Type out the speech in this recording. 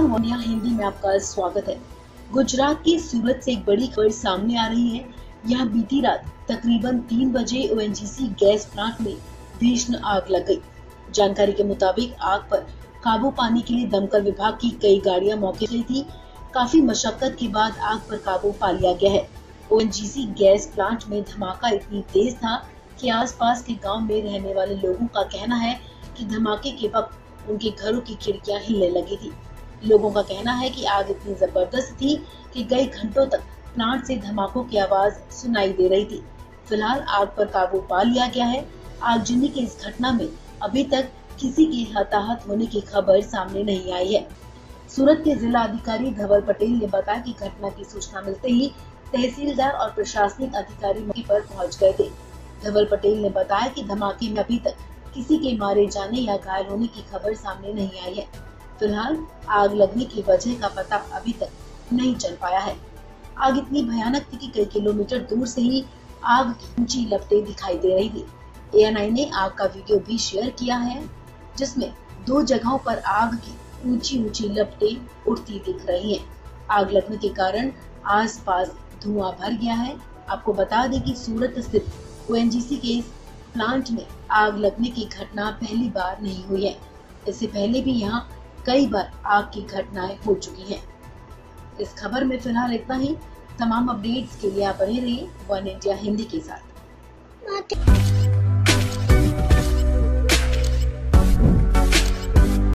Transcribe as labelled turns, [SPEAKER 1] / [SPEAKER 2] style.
[SPEAKER 1] One India Hindi में आपका स्वागत है। गुजरात के सूरत से एक बड़ी खबर सामने आ रही है। यहाँ बीती रात तकरीबन 3 बजे ओएनजीसी गैस प्लांट में भीषण आग लग गई। जानकारी के मुताबिक आग पर काबू पाने के लिए दमकल विभाग की कई गाड़ियां मौके पर थी। काफी मशक्कत के बाद आग पर काबू पा लिया गया है। ओएनजीसी गैस प्लांट में धमाका इतनी तेज था कि आसपास के गांव में रहने वाले लोगों का कहना है कि धमाके के वक्त उनके घरों की खिड़कियां हिलने लगी थी। लोगों का कहना है कि आग इतनी जबरदस्त थी कि कई घंटों तक प्लांट से धमाकों की आवाज सुनाई दे रही थी। फिलहाल आग पर काबू पा लिया गया है। आगजनी की इस घटना में अभी तक किसी के हताहत होने की खबर सामने नहीं आई है। सूरत के जिला अधिकारी धवल पटेल ने बताया कि घटना की सूचना मिलते ही तहसीलदार और प्रशासनिक अधिकारी मौके पर पहुंच गए थे। धवल पटेल ने बताया कि धमाके में अभी तक किसी के मारे जाने या घायल होने की खबर सामने नहीं आई है। फिलहाल आग लगने की वजह का पता अभी तक नहीं चल पाया है। आग इतनी भयानक थी कि कई किलोमीटर दूर से ही आग की ऊंची लपटें दिखाई दे रही थी। ANI ने आग का वीडियो भी शेयर किया है, जिसमें 2 जगहों पर आग की ऊंची ऊंची लपटें उठती दिख रही हैं। आग लगने के कारण आसपास धुआं भर गया है। आपको बता दें कि सूरत स्थित ओएनजीसी के प्लांट में आग लगने की घटना पहली बार नहीं हुई है। इससे पहले भी यहाँ कई बार आग की घटनाएं हो चुकी हैं। इस खबर में फिलहाल इतना ही। तमाम अपडेट्स के लिए आप बने रहिए वन इंडिया हिंदी के साथ।